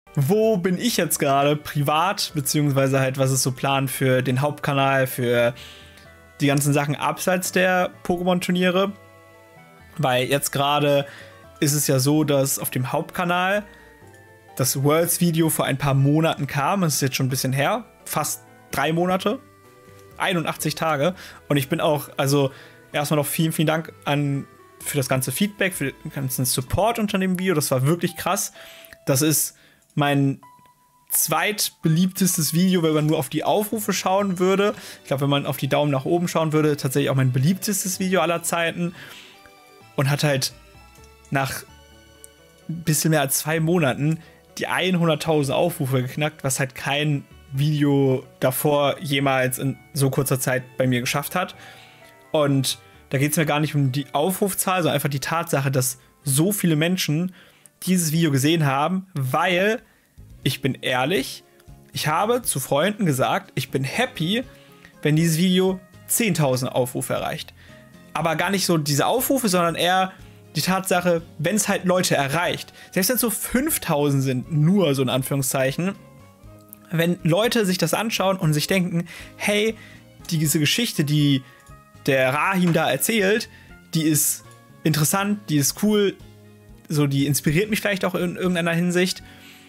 wo bin ich jetzt gerade privat, beziehungsweise halt, was ist so Plan für den Hauptkanal, für die ganzen Sachen abseits der Pokémon-Turniere. Weil jetzt gerade ist es ja so, dass auf dem Hauptkanal das Worlds-Video vor ein paar Monaten kam. Das ist jetzt schon ein bisschen her. Fast 3 Monate. 81 Tage. Und ich bin auch, also erstmal noch vielen, vielen Dank für das ganze Feedback, für den ganzen Support unter dem Video. Das war wirklich krass. Das ist mein zweitbeliebtestes Video, wenn man nur auf die Aufrufe schauen würde. Ich glaube, wenn man auf die Daumen nach oben schauen würde, tatsächlich auch mein beliebtestes Video aller Zeiten. Und hat halt nach ein bisschen mehr als 2 Monaten die 100.000 Aufrufe geknackt, was halt kein Video davor jemals in so kurzer Zeit bei mir geschafft hat. Und da geht es mir gar nicht um die Aufrufzahl, sondern einfach die Tatsache, dass so viele Menschen dieses Video gesehen haben, weil, ich bin ehrlich, ich habe zu Freunden gesagt, ich bin happy, wenn dieses Video 10.000 Aufrufe erreicht. Aber gar nicht so diese Aufrufe, sondern eher die Tatsache, wenn es halt Leute erreicht. Selbst wenn es so 5.000 sind, nur so in Anführungszeichen, wenn Leute sich das anschauen und sich denken, hey, diese Geschichte, die der Rahim da erzählt, die ist interessant, die ist cool, so, die inspiriert mich vielleicht auch in irgendeiner Hinsicht,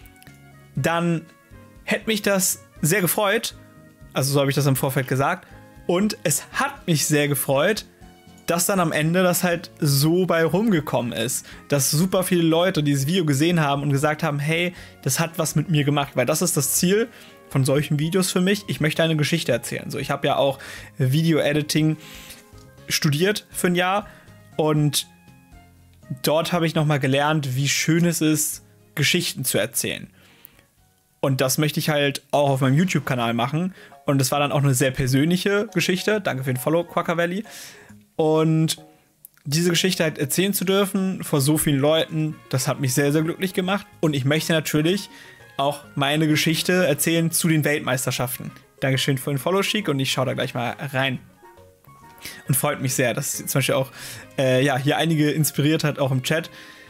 dann hätte mich das sehr gefreut. Also so habe ich das im Vorfeld gesagt. Und es hat mich sehr gefreut, dass dann am Ende das halt so bei rumgekommen ist. Dass super viele Leute dieses Video gesehen haben und gesagt haben, hey, das hat was mit mir gemacht. Weil das ist das Ziel von solchen Videos für mich. Ich möchte eine Geschichte erzählen. So, ich habe ja auch Video-Editing studiert für ein Jahr. Und dort habe ich nochmal gelernt, wie schön es ist, Geschichten zu erzählen. Und das möchte ich halt auch auf meinem YouTube-Kanal machen. Und das war dann auch eine sehr persönliche Geschichte. Danke für den Follow, Quacker Valley. Und diese Geschichte halt erzählen zu dürfen vor so vielen Leuten, das hat mich sehr, sehr glücklich gemacht. Und ich möchte natürlich auch meine Geschichte erzählen zu den Weltmeisterschaften. Dankeschön für den Follow, Chic, und ich schaue da gleich mal rein. Und freut mich sehr, dass zum Beispiel auch hier einige inspiriert hat, auch im Chat.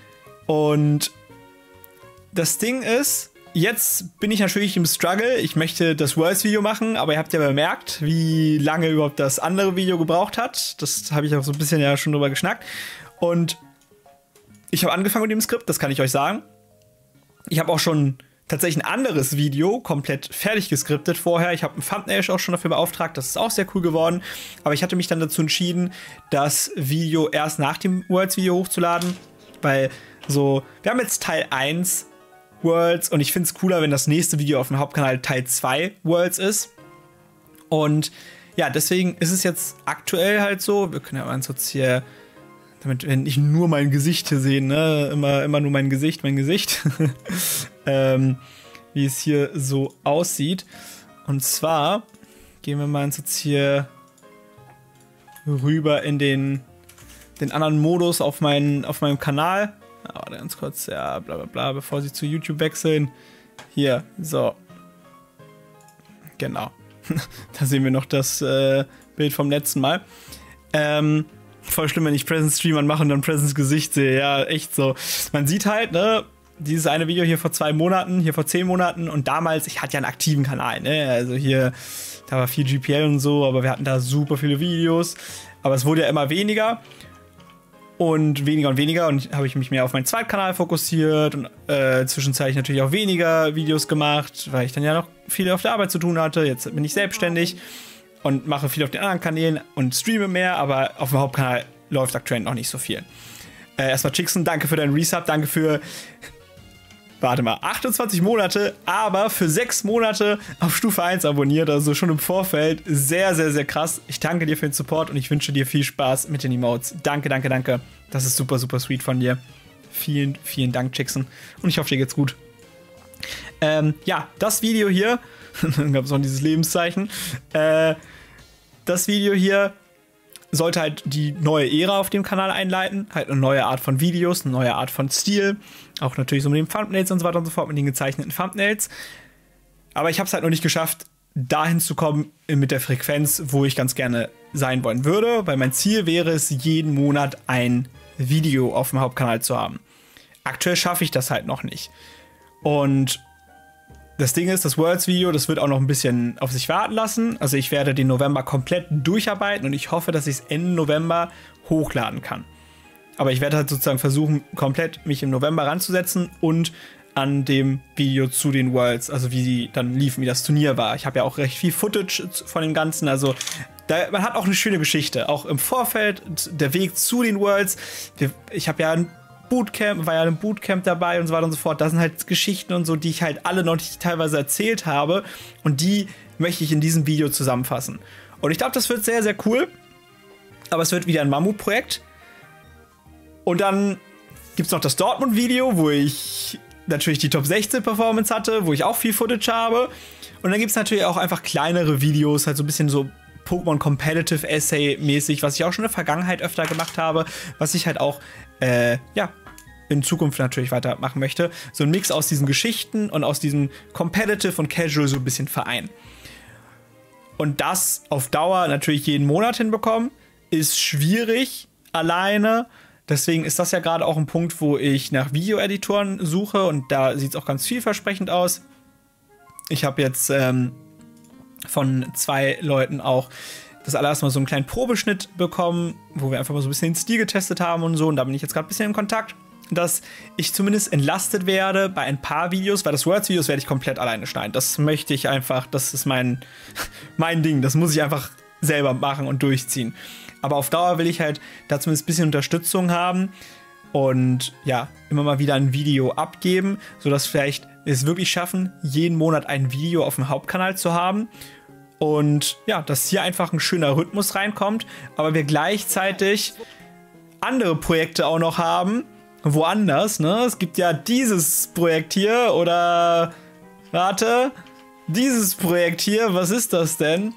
Und das Ding ist, jetzt bin ich natürlich im Struggle. Ich möchte das Worlds-Video machen, aber ihr habt ja bemerkt, wie lange überhaupt das andere Video gebraucht hat. Das habe ich auch so ein bisschen ja schon drüber geschnackt. Und ich habe angefangen mit dem Skript, das kann ich euch sagen. Ich habe auch schon tatsächlich ein anderes Video komplett fertig geskriptet vorher. Ich habe ein Thumbnail auch schon dafür beauftragt. Das ist auch sehr cool geworden. Aber ich hatte mich dann dazu entschieden, das Video erst nach dem Worlds-Video hochzuladen. Weil so, wir haben jetzt Teil 1 Worlds und ich finde es cooler, wenn das nächste Video auf dem Hauptkanal Teil 2 Worlds ist. Und ja, deswegen ist es jetzt aktuell halt so, wir können ja mal kurz hier, damit wir nicht nur mein Gesicht hier sehen, ne? Immer nur mein Gesicht, wie es hier so aussieht. Und zwar gehen wir mal jetzt hier rüber in den anderen Modus auf meinem Kanal. Aber ganz kurz, ja, bla bla bla, bevor sie zu YouTube wechseln. Hier, so. Genau. Da sehen wir noch das Bild vom letzten Mal. Voll schlimm, wenn ich Presence Stream anmache und dann Presence Gesicht sehe. Ja, echt so. Man sieht halt, ne, dieses eine Video hier vor 2 Monaten, hier vor 10 Monaten und damals, ich hatte ja einen aktiven Kanal, ne, also hier, da war viel GPL und so, aber wir hatten da super viele Videos. Aber es wurde ja immer weniger. Und weniger und habe ich mich mehr auf meinen Zweitkanal fokussiert und zwischenzeitlich natürlich auch weniger Videos gemacht, weil ich dann ja noch viel auf der Arbeit zu tun hatte. Jetzt bin ich selbstständig und mache viel auf den anderen Kanälen und streame mehr, aber auf dem Hauptkanal läuft aktuell noch nicht so viel. Erstmal Chickson, danke für deinen Resub, danke für, warte mal, 28 Monate, aber für 6 Monate auf Stufe 1 abonniert, also schon im Vorfeld. Sehr, sehr, sehr krass. Ich danke dir für den Support und ich wünsche dir viel Spaß mit den Emotes. Danke, danke, danke. Das ist super, super sweet von dir. Vielen, vielen Dank, Chickson. Und ich hoffe, dir geht's gut. Ja, das Video hier, dann gab es noch dieses Lebenszeichen. Das Video hier sollte halt die neue Ära auf dem Kanal einleiten. Halt eine neue Art von Videos, eine neue Art von Stil. Auch natürlich so mit den Thumbnails und so weiter und so fort, mit den gezeichneten Thumbnails. Aber ich habe es halt noch nicht geschafft, dahin zu kommen mit der Frequenz, wo ich ganz gerne sein wollen würde. Weil mein Ziel wäre es, jeden Monat ein Video auf dem Hauptkanal zu haben. Aktuell schaffe ich das halt noch nicht. Und das Ding ist, das Worlds-Video, das wird auch noch ein bisschen auf sich warten lassen. Also ich werde den November komplett durcharbeiten und ich hoffe, dass ich es Ende November hochladen kann. Aber ich werde halt sozusagen versuchen, komplett mich im November ranzusetzen und an dem Video zu den Worlds, also wie sie dann liefen, wie das Turnier war. Ich habe ja auch recht viel Footage von dem Ganzen, also man hat auch eine schöne Geschichte, auch im Vorfeld, der Weg zu den Worlds. Ich habe ja ein Bootcamp, war ja im Bootcamp dabei und so weiter und so fort. Da sind halt Geschichten und so, die ich halt alle noch nicht teilweise erzählt habe und die möchte ich in diesem Video zusammenfassen. Und ich glaube, das wird sehr, sehr cool, aber es wird wieder ein Mammutprojekt. Und dann gibt es noch das Dortmund-Video, wo ich natürlich die Top 16 Performance hatte, wo ich auch viel Footage habe. Und dann gibt es natürlich auch einfach kleinere Videos, halt so ein bisschen so Pokémon Competitive Essay mäßig, was ich auch schon in der Vergangenheit öfter gemacht habe, was ich halt auch, in Zukunft natürlich weitermachen möchte. So ein Mix aus diesen Geschichten und aus diesem Competitive und Casual so ein bisschen vereinen. Und das auf Dauer natürlich jeden Monat hinbekommen, ist schwierig alleine. Deswegen ist das ja gerade auch ein Punkt, wo ich nach Videoeditoren suche und da sieht es auch ganz vielversprechend aus. Ich habe jetzt von 2 Leuten auch das allererste Mal so einen kleinen Probeschnitt bekommen, wo wir einfach mal so ein bisschen den Stil getestet haben und so. Und da bin ich jetzt gerade ein bisschen in Kontakt, dass ich zumindest entlastet werde bei ein paar Videos, weil das Worlds-Videos werde ich komplett alleine schneiden. Das möchte ich einfach, das ist mein Ding. Das muss ich einfach selber machen und durchziehen. Aber auf Dauer will ich halt da zumindest ein bisschen Unterstützung haben und ja, immer mal wieder ein Video abgeben, sodass vielleicht wir es wirklich schaffen, jeden Monat ein Video auf dem Hauptkanal zu haben. Und ja, dass hier einfach ein schöner Rhythmus reinkommt, aber wir gleichzeitig andere Projekte auch noch haben, woanders, ne? Es gibt ja dieses Projekt hier oder, warte, dieses Projekt hier, was ist das denn?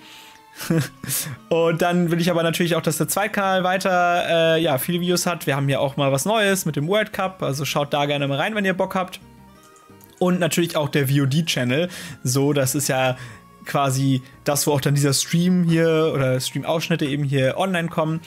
Und dann will ich aber natürlich auch, dass der Zweitkanal weiter viele Videos hat. Wir haben hier auch mal was Neues mit dem World Cup, also schaut da gerne mal rein, wenn ihr Bock habt. Und natürlich auch der VOD-Channel, so, das ist ja quasi das, wo auch dann dieser Stream hier oder Stream-Ausschnitte eben hier online kommen.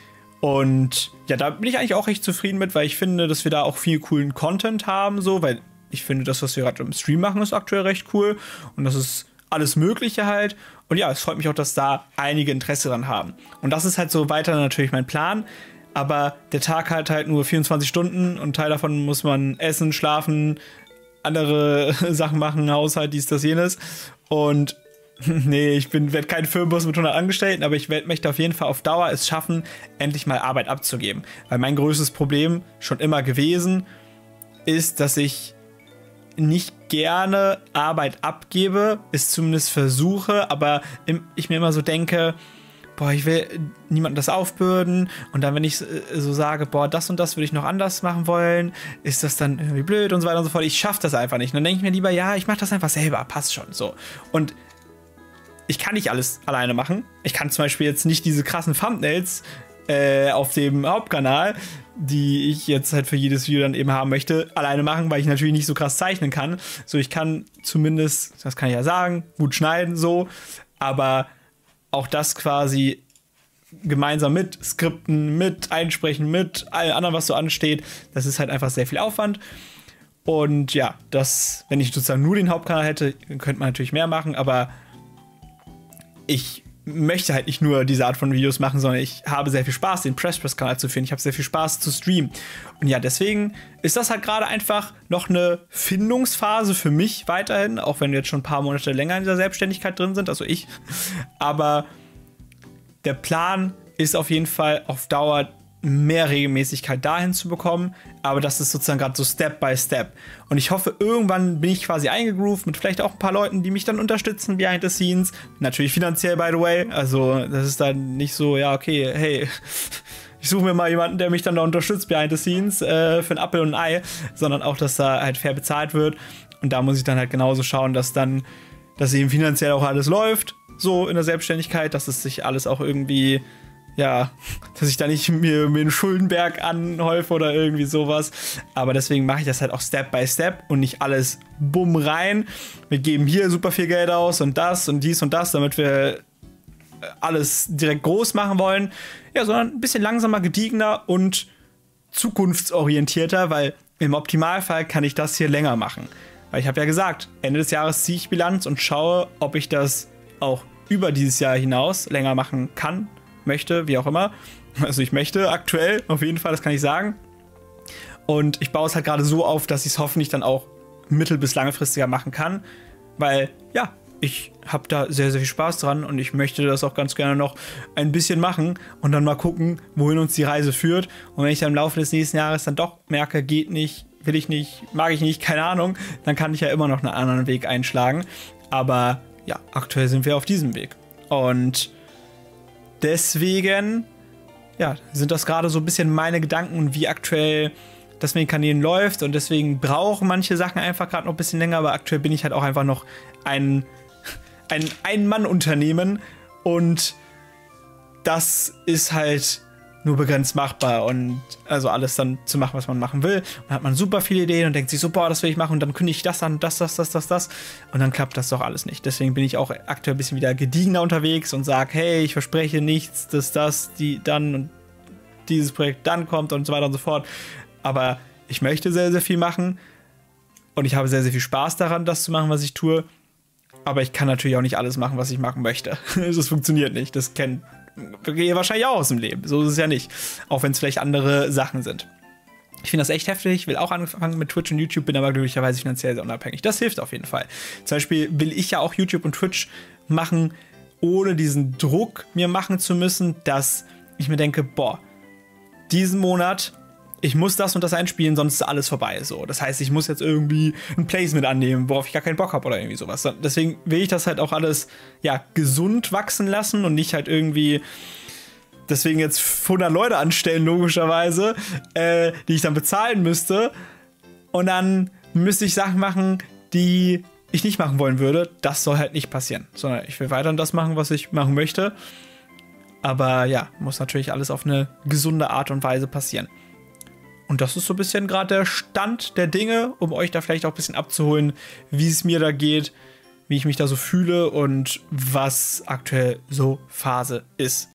Und ja, da bin ich eigentlich auch recht zufrieden mit, weil ich finde, dass wir da auch viel coolen Content haben, so, weil ich finde, das, was wir gerade im Stream machen, ist aktuell recht cool und das ist alles Mögliche halt. Und ja, es freut mich auch, dass da einige Interesse dran haben. Und das ist halt so weiter natürlich mein Plan. Aber der Tag hat halt nur 24 Stunden und Teil davon muss man essen, schlafen, andere Sachen machen, Haushalt, dies, das, jenes. Und nee, ich werde kein Firmenboss mit 100 Angestellten, aber ich möchte auf jeden Fall auf Dauer es schaffen, endlich mal Arbeit abzugeben. Weil mein größtes Problem schon immer gewesen ist, dass ich nicht gerne Arbeit abgebe, es zumindest versuche, aber ich mir immer so denke, boah, ich will niemandem das aufbürden und dann, wenn ich so sage, boah, das und das würde ich noch anders machen wollen, ist das dann irgendwie blöd und so weiter und so fort. Ich schaffe das einfach nicht. Und dann denke ich mir lieber, ja, ich mache das einfach selber, passt schon, so. Und ich kann nicht alles alleine machen. Ich kann zum Beispiel jetzt nicht diese krassen Thumbnails auf dem Hauptkanal, die ich jetzt halt für jedes Video dann eben haben möchte, alleine machen, weil ich natürlich nicht so krass zeichnen kann. So, ich kann zumindest, das kann ich ja sagen, gut schneiden, so, aber auch das quasi gemeinsam mit Skripten, mit Einsprechen, mit allem anderen, was so ansteht, das ist halt einfach sehr viel Aufwand. Und ja, das, wenn ich sozusagen nur den Hauptkanal hätte, könnte man natürlich mehr machen, aber ich möchte halt nicht nur diese Art von Videos machen, sondern ich habe sehr viel Spaß, den Press-Kanal zu finden. Ich habe sehr viel Spaß zu streamen. Und ja, deswegen ist das halt gerade einfach noch eine Findungsphase für mich weiterhin, auch wenn wir jetzt schon ein paar Monate länger in dieser Selbstständigkeit drin sind, also ich. Aber der Plan ist auf jeden Fall auf Dauer mehr Regelmäßigkeit dahin zu bekommen, aber das ist sozusagen gerade so Step by Step. Und ich hoffe, irgendwann bin ich quasi eingegroovt mit vielleicht auch ein paar Leuten, die mich dann unterstützen behind the scenes. Natürlich finanziell, by the way. Also das ist dann nicht so, ja, okay, hey, ich suche mir mal jemanden, der mich dann da unterstützt behind the scenes für ein Apfel und ein Ei, sondern auch, dass da halt fair bezahlt wird. Und da muss ich dann halt genauso schauen, dass eben finanziell auch alles läuft, so in der Selbstständigkeit, dass es sich alles auch irgendwie, ja, dass ich da nicht mir einen Schuldenberg anhäufe oder irgendwie sowas. Aber deswegen mache ich das halt auch Step by Step und nicht alles bumm rein. Wir geben hier super viel Geld aus und das und dies und das, damit wir alles direkt groß machen wollen. Ja, sondern ein bisschen langsamer, gediegener und zukunftsorientierter, weil im Optimalfall kann ich das hier länger machen. Weil ich habe ja gesagt, Ende des Jahres ziehe ich Bilanz und schaue, ob ich das auch über dieses Jahr hinaus länger machen kann, möchte, wie auch immer. Also ich möchte aktuell, auf jeden Fall, das kann ich sagen. Und ich baue es halt gerade so auf, dass ich es hoffentlich dann auch mittel- bis langfristiger machen kann. Weil, ja, ich habe da sehr, sehr viel Spaß dran und ich möchte das auch ganz gerne noch ein bisschen machen und dann mal gucken, wohin uns die Reise führt. Und wenn ich dann im Laufe des nächsten Jahres dann doch merke, geht nicht, will ich nicht, mag ich nicht, keine Ahnung, dann kann ich ja immer noch einen anderen Weg einschlagen. Aber ja, aktuell sind wir auf diesem Weg. Und deswegen, ja, sind das gerade so ein bisschen meine Gedanken und wie aktuell das mit den Kanälen läuft. Und deswegen brauchen manche Sachen einfach gerade noch ein bisschen länger. Aber aktuell bin ich halt auch einfach noch ein Ein-Mann-Unternehmen. Und das ist halt nur begrenzt machbar und also alles dann zu machen, was man machen will. Und dann hat man super viele Ideen und denkt sich so, boah, das will ich machen und dann kündige ich das an, das. Und dann klappt das doch alles nicht. Deswegen bin ich auch aktuell ein bisschen wieder gediegener unterwegs und sage, hey, ich verspreche nichts, dass das, die dann und dieses Projekt dann kommt und so weiter und so fort. Aber ich möchte sehr, sehr viel machen und ich habe sehr, sehr viel Spaß daran, das zu machen, was ich tue. Aber ich kann natürlich auch nicht alles machen, was ich machen möchte. Das funktioniert nicht. Das kennt ihr wahrscheinlich auch aus dem Leben. So ist es ja nicht. Auch wenn es vielleicht andere Sachen sind. Ich finde das echt heftig. Will auch anfangen mit Twitch und YouTube, bin aber glücklicherweise finanziell sehr unabhängig. Das hilft auf jeden Fall. Zum Beispiel will ich ja auch YouTube und Twitch machen, ohne diesen Druck mir machen zu müssen, dass ich mir denke, boah, diesen Monat, ich muss das und das einspielen, sonst ist alles vorbei. So. Das heißt, ich muss jetzt irgendwie ein Placement annehmen, worauf ich gar keinen Bock habe oder irgendwie sowas. Deswegen will ich das halt auch alles, ja, gesund wachsen lassen und nicht halt irgendwie deswegen jetzt 100 Leute anstellen, logischerweise, die ich dann bezahlen müsste. Und dann müsste ich Sachen machen, die ich nicht machen wollen würde. Das soll halt nicht passieren, sondern ich will weiterhin das machen, was ich machen möchte. Aber ja, muss natürlich alles auf eine gesunde Art und Weise passieren. Und das ist so ein bisschen gerade der Stand der Dinge, um euch da vielleicht auch ein bisschen abzuholen, wie es mir da geht, wie ich mich da so fühle und was aktuell so Phase ist.